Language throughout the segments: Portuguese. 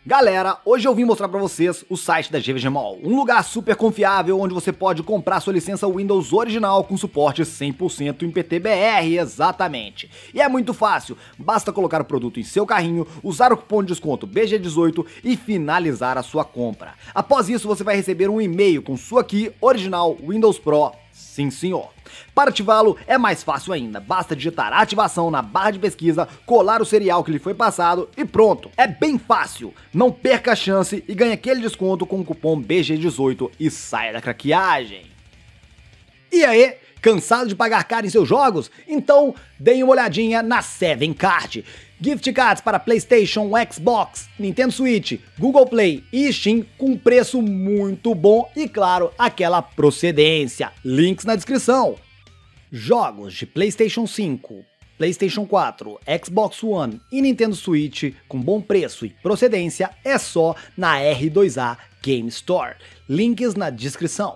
Galera, hoje eu vim mostrar pra vocês o site da GVG Mall, um lugar super confiável onde você pode comprar sua licença Windows original com suporte 100% em PTBR, exatamente. E é muito fácil, basta colocar o produto em seu carrinho, usar o cupom de desconto BG18 e finalizar a sua compra. Após isso você vai receber um e-mail com sua key original Windows Pro, sim senhor. Para ativá-lo é mais fácil ainda, basta digitar ativação na barra de pesquisa, colar o serial que lhe foi passado e pronto. É bem fácil, não perca a chance e ganhe aquele desconto com o cupom BG18 e saia da craqueagem. E aí, cansado de pagar caro em seus jogos? Então deem uma olhadinha na 7card. Gift cards para PlayStation, Xbox, Nintendo Switch, Google Play e Steam com preço muito bom e, claro, aquela procedência. Links na descrição. Jogos de PlayStation 5, PlayStation 4, Xbox One e Nintendo Switch com bom preço e procedência é só na R2A Game Store. Links na descrição.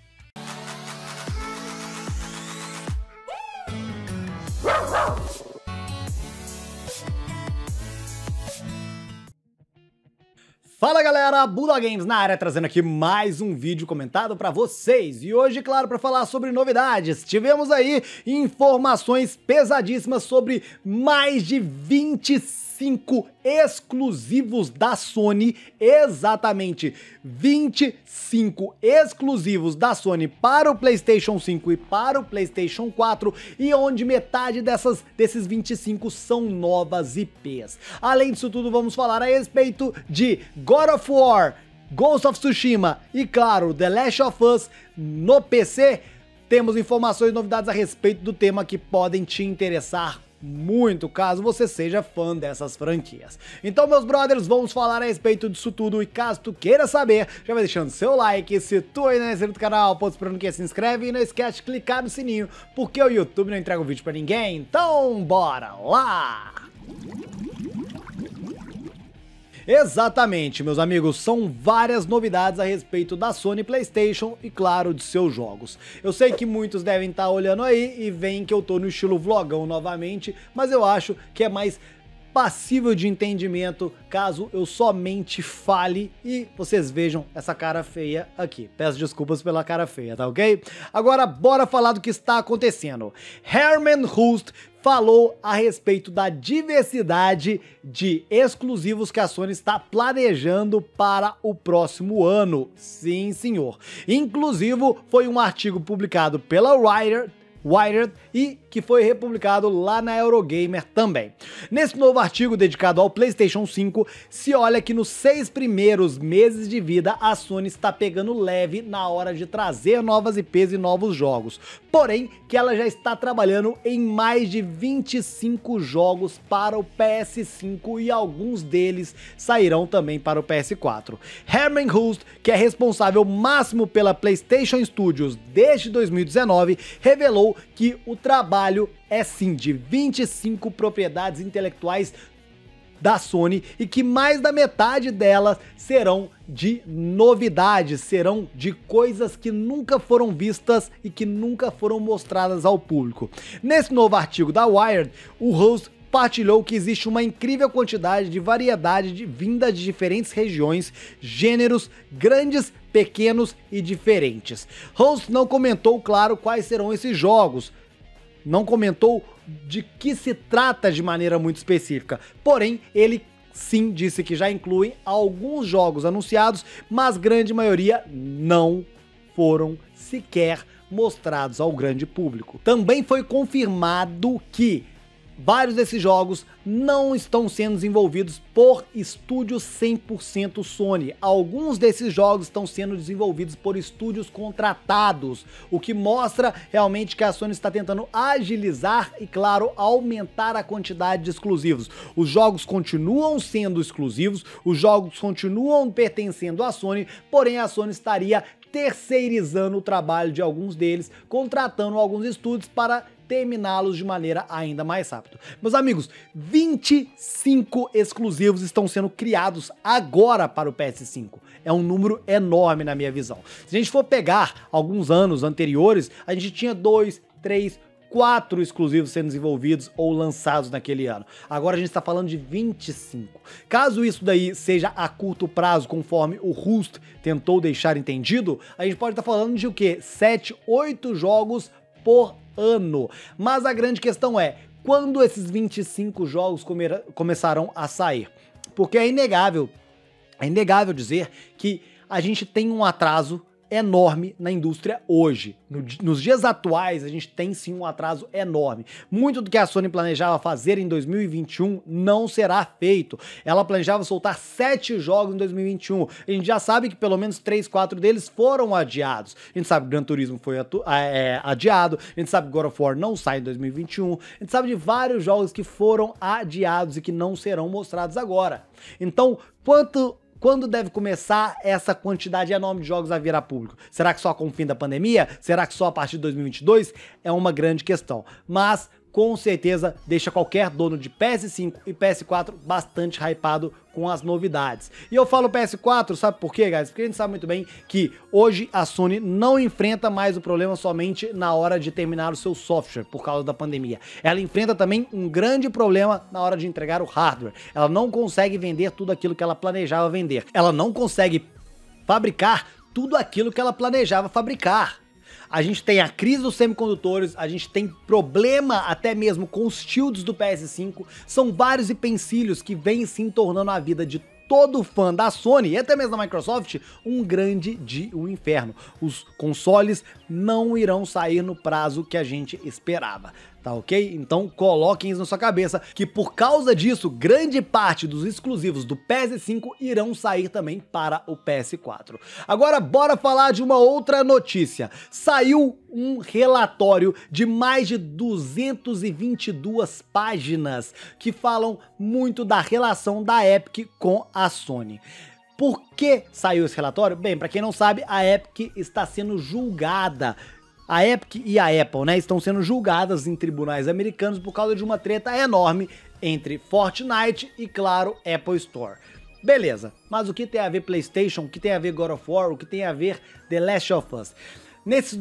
Fala galera, Bulldog Games na área, trazendo aqui mais um vídeo comentado pra vocês. E hoje, claro, pra falar sobre novidades, tivemos aí informações pesadíssimas sobre mais de 25 exclusivos da Sony, exatamente 25 exclusivos da Sony para o PlayStation 5 e para o PlayStation 4, e onde metade desses 25 são novas IPs. Além disso tudo, vamos falar a respeito de God of War, Ghost of Tsushima e, claro, The Last of Us no PC. Temos informações e novidades a respeito do tema que podem te interessar muito, caso você seja fã dessas franquias. Então, meus brothers, vamos falar a respeito disso tudo, e caso tu queira saber, já vai deixando seu like, se tu ainda não é inscrito no canal, pô, esperando que se inscreve e não esquece de clicar no sininho, porque o YouTube não entrega o vídeo pra ninguém, então bora lá! Exatamente, meus amigos, são várias novidades a respeito da Sony PlayStation e, claro, de seus jogos. Eu sei que muitos devem estar olhando aí e veem que eu tô no estilo vlogão novamente, mas eu acho que é mais passível de entendimento caso eu somente fale e vocês vejam essa cara feia aqui. Peço desculpas pela cara feia, tá ok? Agora bora falar do que está acontecendo. Hermen Hulst falou a respeito da diversidade de exclusivos que a Sony está planejando para o próximo ano. Sim, senhor. Inclusive, foi um artigo publicado pela Wired e que foi republicado lá na Eurogamer também. Nesse novo artigo dedicado ao PlayStation 5, se olha que nos 6 primeiros meses de vida a Sony está pegando leve na hora de trazer novas IPs e novos jogos, porém que ela já está trabalhando em mais de 25 jogos para o PS5 e alguns deles sairão também para o PS4. Hermen Hulst, que é responsável máximo pela PlayStation Studios desde 2019, revelou que o trabalho é sim de 25 propriedades intelectuais da Sony e que mais da metade delas serão de novidades, serão de coisas que nunca foram vistas e que nunca foram mostradas ao público. Nesse novo artigo da Wired, o host partilhou que existe uma incrível quantidade de variedade de vinda de diferentes regiões, gêneros, grandes, pequenos e diferentes. Host não comentou, claro, quais serão esses jogos, não comentou de que se trata de maneira muito específica, porém ele sim disse que já inclui alguns jogos anunciados, mas grande maioria não foram sequer mostrados ao grande público. Também foi confirmado que vários desses jogos não estão sendo desenvolvidos por estúdios 100% Sony. Alguns desses jogos estão sendo desenvolvidos por estúdios contratados, o que mostra realmente que a Sony está tentando agilizar e, claro, aumentar a quantidade de exclusivos. Os jogos continuam sendo exclusivos, os jogos continuam pertencendo à Sony, porém a Sony estaria terceirizando o trabalho de alguns deles, contratando alguns estúdios para terminá-los de maneira ainda mais rápida. Meus amigos, 25 exclusivos estão sendo criados agora para o PS5. É um número enorme na minha visão. Se a gente for pegar alguns anos anteriores, a gente tinha 2, 3, 4 exclusivos sendo desenvolvidos ou lançados naquele ano. Agora a gente está falando de 25. Caso isso daí seja a curto prazo, conforme o Rust tentou deixar entendido, a gente pode estar falando de o quê? 7, 8 jogos por ano. Mas a grande questão é, quando esses 25 jogos começarão a sair? Porque é inegável dizer que a gente tem um atraso enorme na indústria hoje. Nos dias atuais, a gente tem sim um atraso enorme. Muito do que a Sony planejava fazer em 2021 não será feito. Ela planejava soltar 7 jogos em 2021. A gente já sabe que pelo menos 3, 4 deles foram adiados. A gente sabe que Gran Turismo foi adiado, a gente sabe que God of War não sai em 2021, a gente sabe de vários jogos que foram adiados e que não serão mostrados agora. Então, quando deve começar essa quantidade enorme de jogos a vir a público? Será que só com o fim da pandemia? Será que só a partir de 2022? É uma grande questão. Mas, com certeza, deixa qualquer dono de PS5 e PS4 bastante hypado com as novidades. E eu falo PS4, sabe por quê, guys? Porque a gente sabe muito bem que hoje a Sony não enfrenta mais o problema somente na hora de terminar o seu software, por causa da pandemia. Ela enfrenta também um grande problema na hora de entregar o hardware. Ela não consegue vender tudo aquilo que ela planejava vender. Ela não consegue fabricar tudo aquilo que ela planejava fabricar. A gente tem a crise dos semicondutores, a gente tem problema até mesmo com os shields do PS5, são vários empecilhos que vêm sim tornando a vida de todo fã da Sony e até mesmo da Microsoft um inferno. Os consoles não irão sair no prazo que a gente esperava, tá ok? Então coloquem isso na sua cabeça que por causa disso, grande parte dos exclusivos do PS5 irão sair também para o PS4. Agora bora falar de uma outra notícia. Saiu um relatório de mais de 222 páginas que falam muito da relação da Epic com a Sony. Por que saiu esse relatório? Bem, para quem não sabe, a Epic está sendo julgada. A Epic e a Apple, né, estão sendo julgadas em tribunais americanos por causa de uma treta enorme entre Fortnite e, claro, Apple Store. Beleza, mas o que tem a ver PlayStation, o que tem a ver God of War, o que tem a ver The Last of Us? Nessas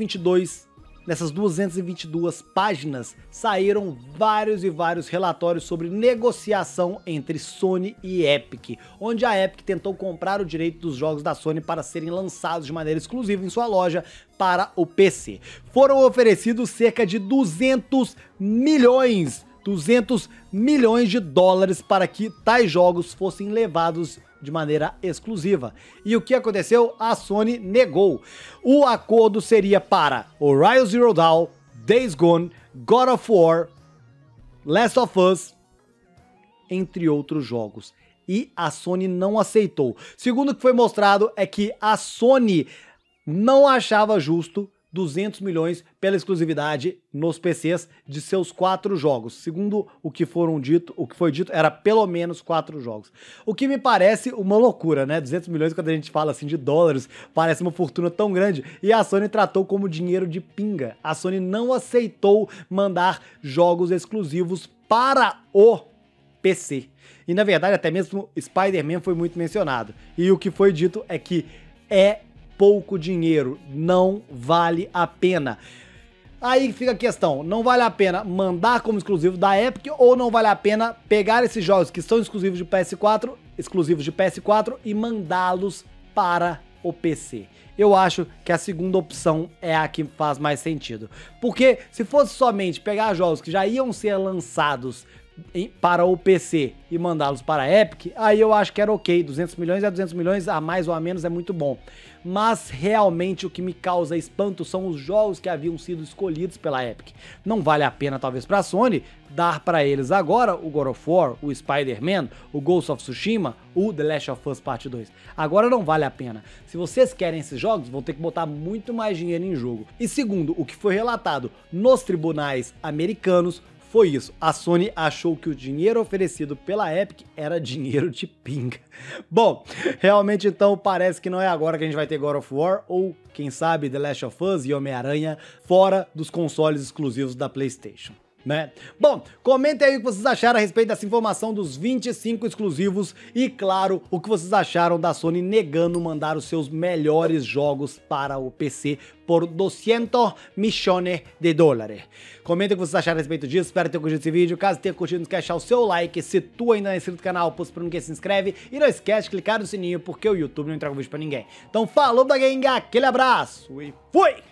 222 páginas, saíram vários e vários relatórios sobre negociação entre Sony e Epic, onde a Epic tentou comprar o direito dos jogos da Sony para serem lançados de maneira exclusiva em sua loja para o PC. Foram oferecidos cerca de 200 milhões de dólares para que tais jogos fossem levados de maneira exclusiva. E o que aconteceu? A Sony negou. O acordo seria para Horizon Zero Dawn, Days Gone, God of War, Last of Us, entre outros jogos. E a Sony não aceitou. Segundo o que foi mostrado é que a Sony não achava justo 200 milhões pela exclusividade nos PCs de seus 4 jogos. Segundo o que foi dito, era pelo menos 4 jogos. O que me parece uma loucura, né? 200 milhões, quando a gente fala assim de dólares, parece uma fortuna tão grande. E a Sony tratou como dinheiro de pinga. A Sony não aceitou mandar jogos exclusivos para o PC. E na verdade, até mesmo Spider-Man foi muito mencionado. E o que foi dito é que é pouco dinheiro, não vale a pena. Aí fica a questão, não vale a pena mandar como exclusivo da Epic ou não vale a pena pegar esses jogos que são exclusivos de PS4, e mandá-los para o PC? Eu acho que a segunda opção é a que faz mais sentido. Porque se fosse somente pegar jogos que já iam ser lançados para o PC e mandá-los para a Epic, aí eu acho que era ok, 200 milhões é 200 milhões, a mais ou a menos é muito bom. Mas realmente o que me causa espanto são os jogos que haviam sido escolhidos pela Epic. Não vale a pena talvez para a Sony dar para eles agora o God of War, o Spider-Man, o Ghost of Tsushima, o The Last of Us Part 2. Agora não vale a pena. Se vocês querem esses jogos, vão ter que botar muito mais dinheiro em jogo. E segundo o que foi relatado nos tribunais americanos, foi isso. A Sony achou que o dinheiro oferecido pela Epic era dinheiro de pinga. Bom, realmente então parece que não é agora que a gente vai ter God of War ou, quem sabe, The Last of Us e Homem-Aranha fora dos consoles exclusivos da PlayStation. né? Bom, comentem aí o que vocês acharam a respeito dessa informação dos 25 exclusivos e, claro, o que vocês acharam da Sony negando mandar os seus melhores jogos para o PC por 200 milhões de dólares. Comentem o que vocês acharam a respeito disso, espero ter curtido esse vídeo. Caso tenha curtido, não esquece de deixar o seu like. Se tu ainda não é inscrito no canal, posta pra ninguém, se inscreve. E não esquece de clicar no sininho, porque o YouTube não entrega o vídeo pra ninguém. Então falou da gang, aquele abraço e fui!